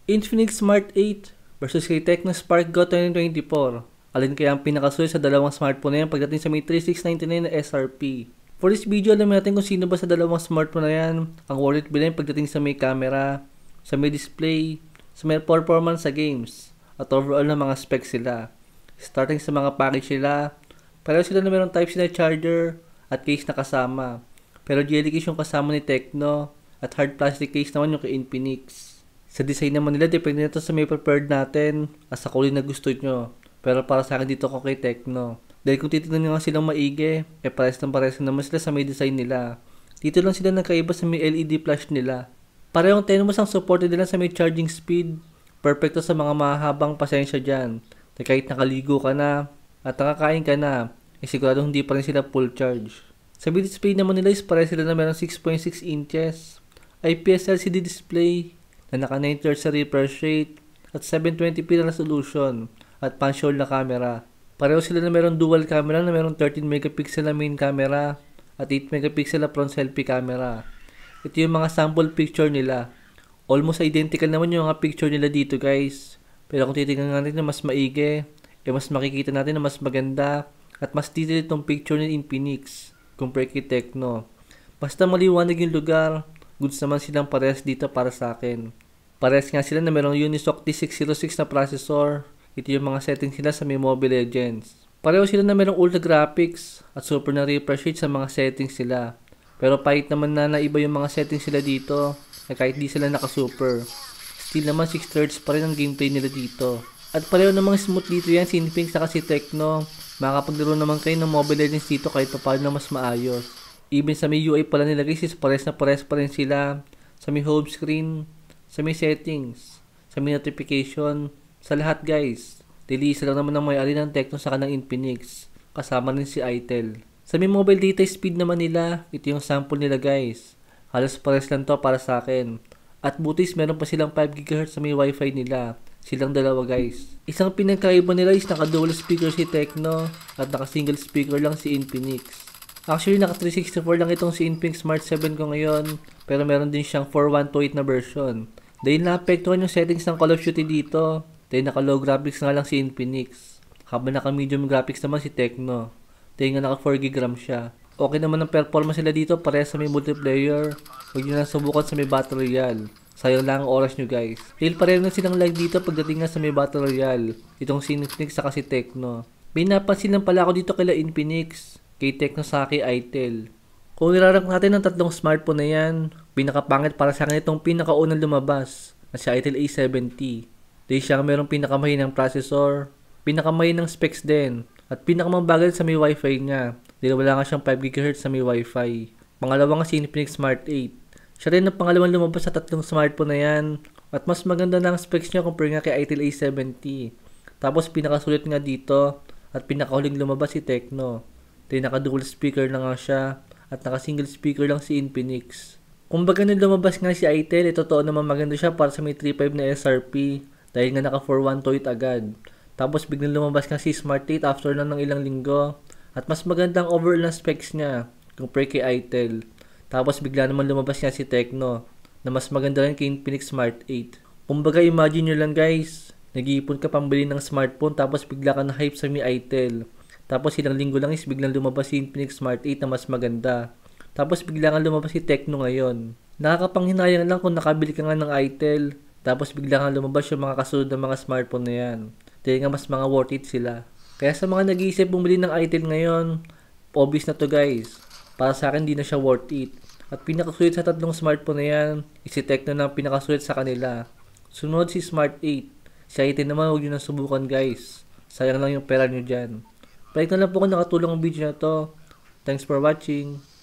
Infinix Smart 8 versus kay Tecno Spark Go 2024. Alin kaya ang pinakasulit sa dalawang smartphone na yan pagdating sa may 3699 na SRP? For this video, alamin natin kung sino ba sa dalawang smartphone na yan ang worth it bilhin pagdating sa may camera, sa may display, sa may performance sa games, at overall na mga specs sila. Starting sa mga package sila, pareho sila na mayroong Type-C na charger at case na kasama. Pero jelly case yung kasama ni Tecno at hard plastic case naman yung kay Infinix. Sa design naman nila, depende na ito sa may prepared natin at sa kulay na gusto nyo. Pero para sa akin dito ko kay Tecno. Dahil kung titignan nyo nga silang maigi, pares naman sila sa may design nila. Dito lang sila nagkaiba sa may LED flash nila. Parehong Tenmos ang supported nila sa may charging speed. Perfecto sa mga mahabang pasensya dyan. Na kahit nakaligo ka na at nakakain ka na, sigurado hindi pa rin sila full charge. Sa may display naman nila is pares sila na meron 6.6 inches. IPS LCD display na naka 9Hz sa refresh rate at 720p na resolution at pan-shoulder na camera. Pareho sila na meron dual camera na meron 13 megapixel na main camera at 8 megapixel na front selfie camera. Ito yung mga sample picture nila. Almost identical naman yung mga picture nila dito guys. Pero kung titignan natin na mas maigi, mas makikita natin na mas maganda at mas detailed itong picture ni Infinix compare kay Tecno. Basta maliwanag yung lugar, goods naman silang parehas dito para sa akin. Parehas nga sila na merong Unisoc T606 na processor. Ito yung mga settings nila sa may Mobile Legends. Pareho sila na merong ultra graphics at super na refresh rate sa mga settings nila. Pero kahit naman na naiba yung mga settings nila dito, na kahit di sila naka-super, still naman 6 Hz pa rin ang gameplay nila dito. At pareho namang smooth dito yan si Infinix sa kasi Tecno. Makapaglaro naman kayo ng Mobile Legends dito kahit pa paano na mas maayos. Even sa may UI pala nila guys is pares pa rin sila. Sa may home screen, sa may settings, sa may notification, sa lahat guys. Isa lang naman ang may-ari ng Tecno sa kanang Infinix. Kasama rin si Itel. Sa may mobile data speed naman nila, ito yung sample nila guys. Halos pares lang to para sa akin. At butis meron pa silang 5 GHz sa may wifi nila. Silang dalawa guys. Isang pinagkaiba nila is naka dual speaker si Tecno at naka single speaker lang si Infinix. Actually, naka 364 lang itong si Infinix Smart 7 ko ngayon, pero meron din siyang 4128 na version. Dahil naapektuhan yung settings ng Call of Duty dito, dahil naka low graphics nga lang si Infinix. Habang naka medium graphics naman si Tecno, dahil nga naka 4GB RAM siya. Okay naman ang performance nila dito, parehas sa may multiplayer. Huwag nyo lang subukan sa may Battle Royale. Sayang lang ang oras nyo guys. Dahil pareho na silang lag dito pagdating nga sa may Battle Royale. Itong si Infinix sa kasi Tecno. May napansin lang pala ako dito kay Infinix, kay Tecno sa kay Itel. Kung irarank natin ang tatlong smartphone na yan, pinakapangit para sa akin itong pinakaunang lumabas na si Itel A70. Dahil siya merong pinakamahinang processor, pinakamahinang specs din, at pinakamabagal sa may wifi niya. Dahil wala nga siyang 5 GHz sa may wifi. Pangalawa nga si Infinix Smart 8. Siya rin ang pangalawang lumabas sa tatlong smartphone na yan, at mas maganda na ang specs niya compare nga kay Itel A70. Tapos pinakasulit nga dito, at pinakahuling lumabas si Tecno. Dahil naka-dual speaker na nga siya at naka-single speaker lang si Infinix. Kung baga nung lumabas nga si Itel, totoo naman maganda siya para sa may 3.5 na SRP dahil nga naka-4128 agad. Tapos biglang lumabas nga si Smart 8 after lang ng ilang linggo at mas maganda ang overall na specs niya compare kay Itel. Tapos bigla naman lumabas nga si Tecno na mas maganda rin kay Infinix Smart 8. Kung baga imagine nyo lang guys, nag-iipon ka pambili ng smartphone tapos bigla ka na hype sa may Itel. Tapos ilang linggo lang is biglang lumabas si Infinix Smart 8 na mas maganda. Tapos biglang lumabas si Tecno ngayon. Nakakapanghinayang lang kung nakabili ka nga ng Itel. Tapos biglang lumabas yung mga kasunod na mga smartphone na yan. Dahil nga mas mga worth it sila. Kaya sa mga nag-iisip bumili ng Itel ngayon, obvious na to guys. Para sa akin di na siya worth it. At pinakasulit sa tatlong smartphone na yan, is si Tecno na pinakasulit sa kanila. Sunod si Smart 8. Si Itel naman huwag nyo na subukan guys. Sayang lang yung pera nyo dyan. Like na lang po kung nakatulong ang video na to. Thanks for watching.